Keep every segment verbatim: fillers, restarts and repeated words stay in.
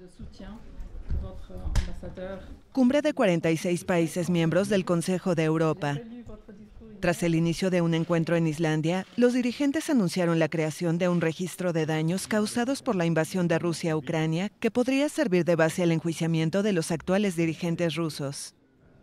Cumbre de cuarenta y seis países miembros del Consejo de Europa. Tras el inicio de un encuentro en Islandia, los dirigentes anunciaron la creación de un registro de daños causados por la invasión de Rusia a Ucrania que podría servir de base al enjuiciamiento de los actuales dirigentes rusos.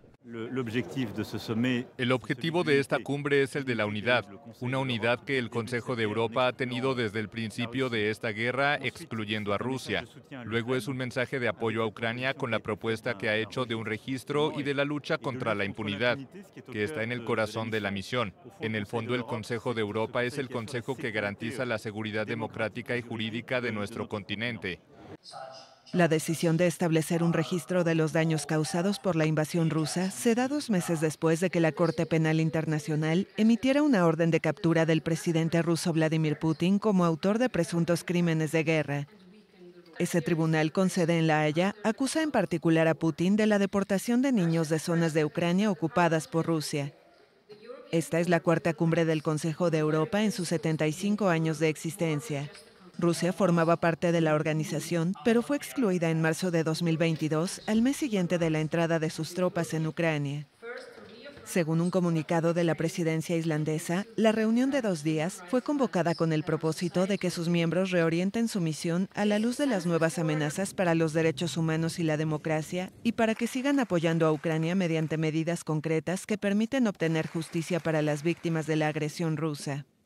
El objetivo de esta cumbre es el de la unidad, una unidad que el Consejo de Europa ha tenido desde el principio de esta guerra, excluyendo a Rusia. Luego es un mensaje de apoyo a Ucrania con la propuesta que ha hecho de un registro y de la lucha contra la impunidad, que está en el corazón de la misión. En el fondo, el Consejo de Europa es el consejo que garantiza la seguridad democrática y jurídica de nuestro continente. La decisión de establecer un registro de los daños causados por la invasión rusa se da dos meses después de que la Corte Penal Internacional emitiera una orden de captura del presidente ruso Vladimir Putin como autor de presuntos crímenes de guerra. Ese tribunal con sede en La Haya acusa en particular a Putin de la deportación de niños de zonas de Ucrania ocupadas por Rusia. Esta es la cuarta cumbre del Consejo de Europa en sus setenta y cinco años de existencia. Rusia formaba parte de la organización, pero fue excluida en marzo de dos mil veintidós, al mes siguiente de la entrada de sus tropas en Ucrania. Según un comunicado de la presidencia islandesa, la reunión de dos días fue convocada con el propósito de que sus miembros reorienten su misión a la luz de las nuevas amenazas para los derechos humanos y la democracia y para que sigan apoyando a Ucrania mediante medidas concretas que permiten obtener justicia para las víctimas de la agresión rusa.